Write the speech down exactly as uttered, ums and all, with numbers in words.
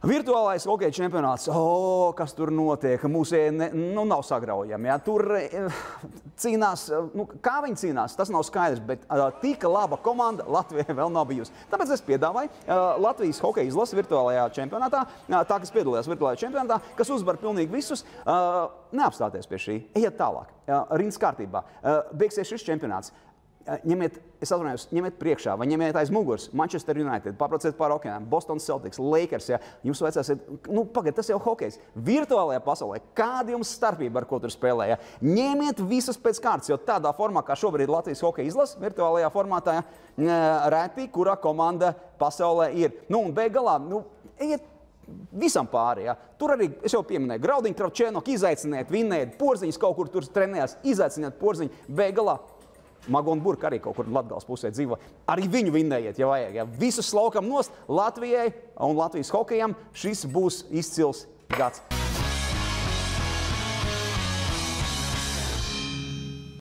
Virtuālais hokeja čempionāts, o, kas tur notiek, mūsēji ne, nu, nav sagraujami. Ja? Tur cīnās, nu, kā viņi cīnās, tas nav skaidrs, bet uh, tika laba komanda Latvijai vēl nav bijusi. Tāpēc es piedāvāju uh, Latvijas hokeja izlasi virtuālajā čempionātā, uh, tā, kas piedalījās virtuālajā čempionātā, kas uzvar pilnīgi visus, uh, neapstāties pie šī, ejiet tālāk, uh, rindas kārtībā, uh, beigsies šis čempionāts. Ņemiet, es atvainojos, ņemiet priekšā vai ņemiet aiz muguras Manchester United, pabrauciet pāri okeānam, Boston Celtics, Lakers, ja jums vajadzēsiet, nu, pagad, tas jau hokejs. Virtuālajā pasaulē, kāda jums starpība, ar ko tur spēlē, ja? Ņemiet visas pēc kārtas, jo tādā formā, kā šobrīd Latvijas hokeja izlasa, virtuālajā formātā, ja, reti, kurā komanda pasaulē ir. Nu, un beigalā, nu, ejiet visam pāri, ja. Tur arī, es jau pieminēju, Graudiņu, Kravčēnoku, izaiciniet, vinēt, Porziņus kaut kur tur trenējās, izaiciniet Porziņu, beigalā. Magona Burka arī kaut kur Latgales pusē dzīvo. Arī viņu vinnējiet, ja vajag. Ja. Visus slaukam nost Latvijai un Latvijas hokejam. Šis būs izcils gads.